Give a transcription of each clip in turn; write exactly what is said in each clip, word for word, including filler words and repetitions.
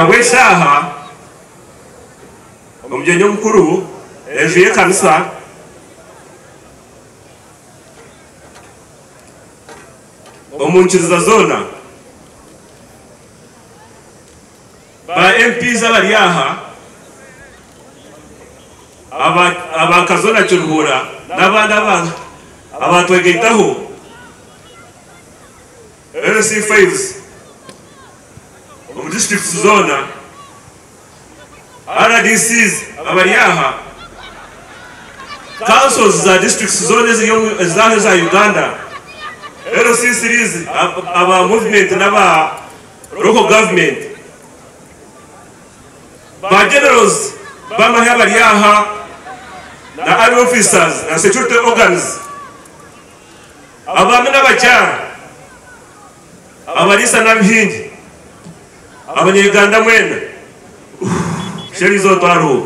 awe saha omjenyo mukuru ejuye kanisa omunchiriza zona ba M Ps abari aha aba abakazona Kiruhura nabandi abana abatwegetaho L C five mu district zona R D Cs abari aha councils za district zone za za Uganda L C series aba movement naba local government ba generals bama habari aha na army officers na security organs abami n'abachara abarisa n'abihindi abanyeganda mwena sherizo twaro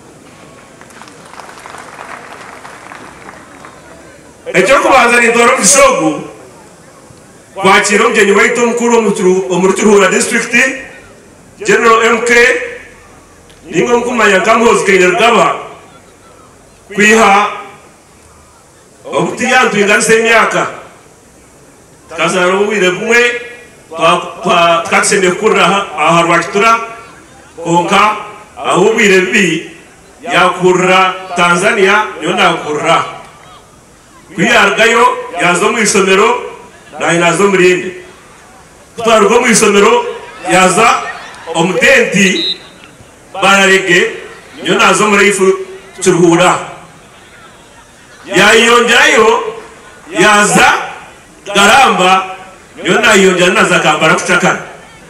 echo kubanza ni doro bishogu kwakira umjenyi waitu mkuru mu Kiruhura district General M K ningo mkumanya Muhoozi Kainerugaba kwiha obutiyantu inganise emyaka kazaro bwire bumwe twa twakiseme kurra aha rwakitura konka aho bwire bi yakurra Tanzania yona kurra kwiyargayo yazo mu isomero na inazo murinde twarwo mu isomero yaza omutenti bararege yona zo muri ifu Kiruhura yayonjayo yaza garamba yona yonjana naza kambara kuchakara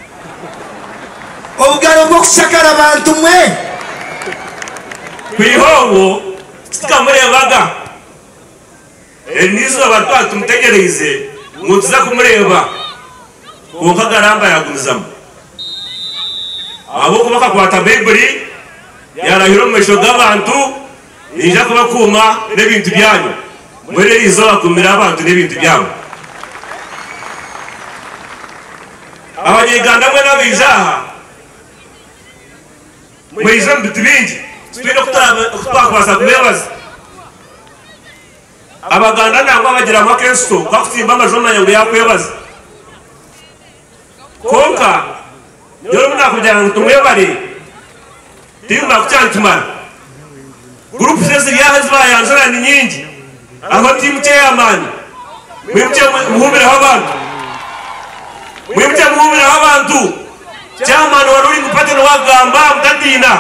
obugaro bwo kuchakara abantu mwe kwihobo tukamurebaga enizo abantu tumutegereze mutuza kumureba konka garamba yagumizamo abo kubaka kwata Bible yarahiro mesho gabantu nija kubakuma n'ebintu byanyu mwere izo bakumira abantu n'ebintu byanyu abanyeganda mwe nabijaha mwiza mbitibingi twino kutwakwasa kubebaza abaganda nangwa bagira amakenso kwakutimba amajoma yangu yakwebaza konka yoro muna kujana ntumwebare timba kuchantumana group sese yahazwa yanzana ni nyingi aho timu chairman mwimche muhumira abantu mwimche muhumira abantu chairman waruri kupata no wagamba mtatina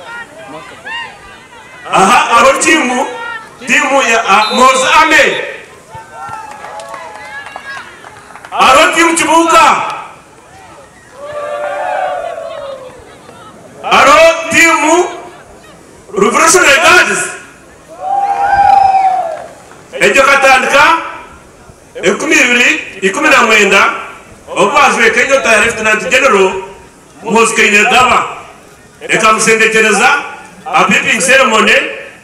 aha aro timu timu ya Muhoozi ame aro timu Kibuka aro timu Revolutionary Guards ejo katandika ekumi ibiri ikumi na mwenda obazwe Kenya Lieutenant General Muhoozi Kainerugaba ekamusendekereza a pipping ceremony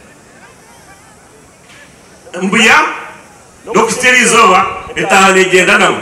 mbuya dokisterizoba etahane genda nawo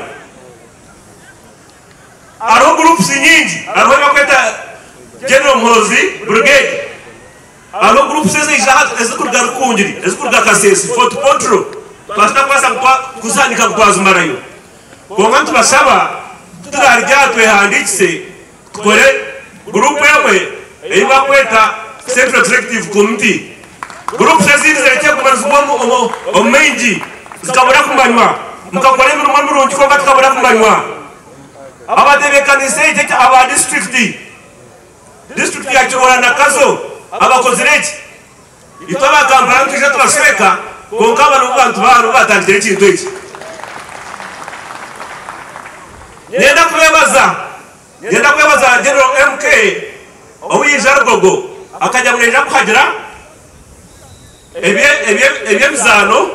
aro groups nyingi aro bakweta General Muhoozi Brigade alo group sese ijahat ezikurga rukunjiri ezikurga kasesi fort control twasta kwasa kusandika kwazumarayo kongantu basaba tutarya twehandikise tukore group yamwe eiba kweta Central Executive Committee group sese zireke kumanzubamo omenji zikabura kumanywa mukakore mu rumwe rungi ko batkabura kumanywa abatebekanise ite aba district district ya Kiruhura na Kazo abakozireki itaba kampara tuje twasheka konka abantu bantu bano batandire kintu iki nenda kubebaza nenda kubebaza General M K owijargogo akajya mureja kuhagira ebye ebye ebye mzano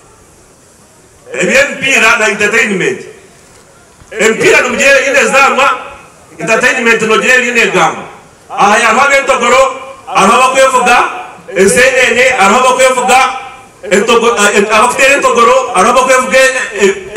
ebye mpira na entertainment mpira numjere ine zamwa entertainment no jere ine gamba aha ya habe ntogoro araba kwevuga esenene araba kwevuga entogo abafite ntogoro araba kwevuga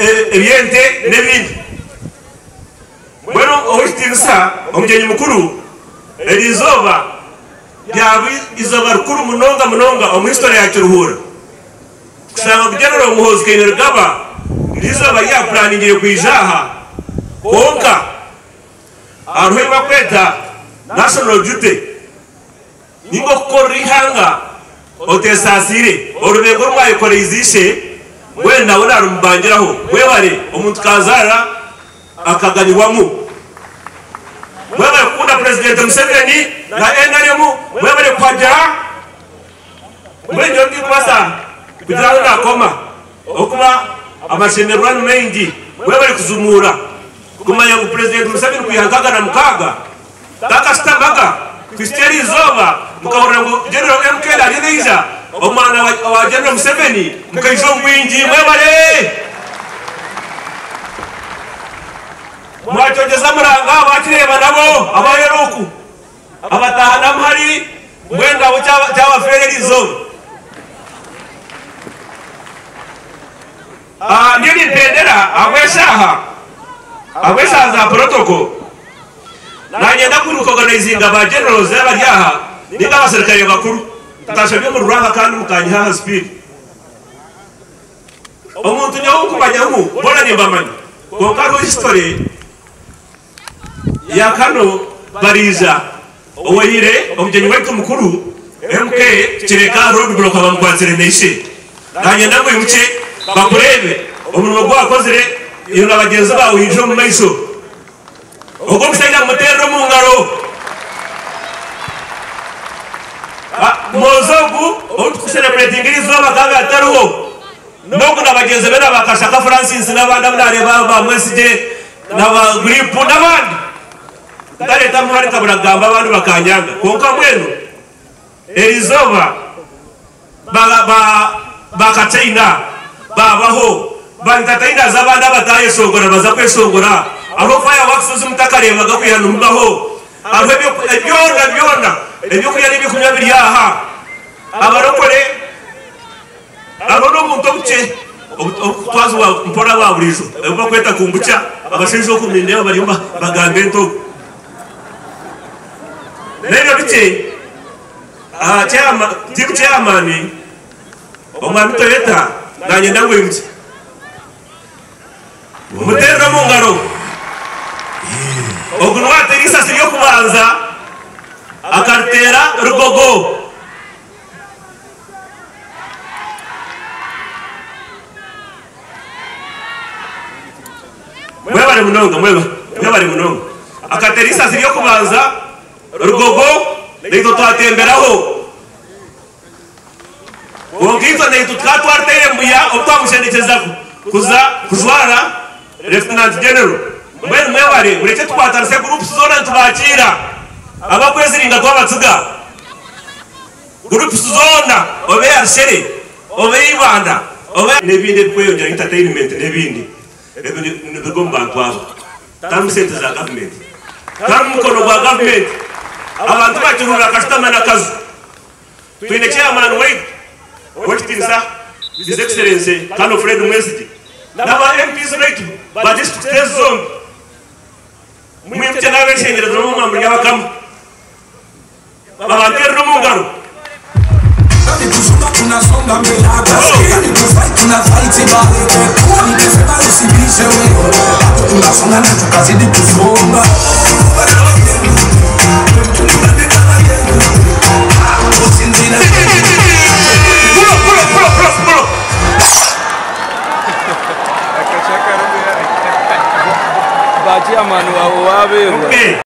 ebyente nebindi bueno owistinsa omjenyi mukuru elizoba yabi izoba rukuru munonga munonga omu history ya Kiruhura kusanga General Muhoozi Kainerugaba lizoba ya planning kwijaha konka aruhe bakweta national duty ningo kokora ihanga otesasire orubengo rwayikoreye izishe wenda wona rumbangiraho webare omuntu kazara akaganirwamo webare kunda president Museveni na N R M webare kwajya mwenjo ndi kwasa kugira na koma okuba amashemerwano mengi webare kuzumura kumanya ngo president Museveni kuyangaga na mukaga takastambaga kwisteri zoba mukabona ngo General M K ageneja omwana wa General Museveni mukayizo mwingi mwebare mwatogeza muranga bakireba nabo abayeruku abatahana mhari mwenda cyaba fererizo ah niri pendera abeshaha abeshaha za protocol nanyenda kuri organizinga ba generals y'abaryaha ninga abasirikare bakuru tutashabye mu rwanga kandi mukanyaha speed omuntu nyawo kubanyamu bona nimbamanya ko karo history ya kano bariza owayire omjenyi wetu mukuru M K kireka road block abamkwazire neshe nanyenda ngo yimuke bakurebe omuntu gwakozire iyo nabagenzi bawo hijo mu maiso uko msaidia mutero mu ngaro mozogu uko celebrating izo bakaga ataruho noko nabageze bena bakashaka Francis nabanda mnareba ba mwesije naba group nabandi dare tamwari kaburagamba abantu bakanyanga konka mwenu elizoba ba ba bakataina babaho bantataina zabanda bataye songora baza kwesongora aho fireworks zumutakare bagakuyana umbaho aho byo byona byona ebyo kuyana ibyo kunyabiri yaha abarokore abo no muntu buke twazo wa mpora ba burizo ebo kweta kumbucha abashinjo kuminde barimba bagambe nto lero bike ah chama tipu chairman omwami toyeta nanye ndangwe imti mutero mu ngaro ogunwate risasi ryo kubanza akartera rugogo mwebare munonga mweba mwebare munonga akartera risasi ryo kubanza rugogo lito twatemberaho wongito lito twatwartere mbuya optamushendekeza kuza kuzwara Lieutenant General mwene mwebare ureke twatarse groups zona tubakira abakweziringa twabatsuga groups zona obe arshere obe ibanda obe nebinde kweyonja entertainment nebindi ebindi bigomba twabo tam sente za government tam mukono gwa government abantu bakirura customer na kazu twine chairman wait wakitinza His Excellency Kano Fred Mwesiji naba M Ps right ba district zone mwimche nawe shengera zo mu mambo y'abakam babantero mu ngaro kandi kuzuka tunasonga mbele kandi kufight tuna fight ibale kwani kesema usibishe wewe tunasonga na tukazidi kusonga Bachi amanu wawe wawe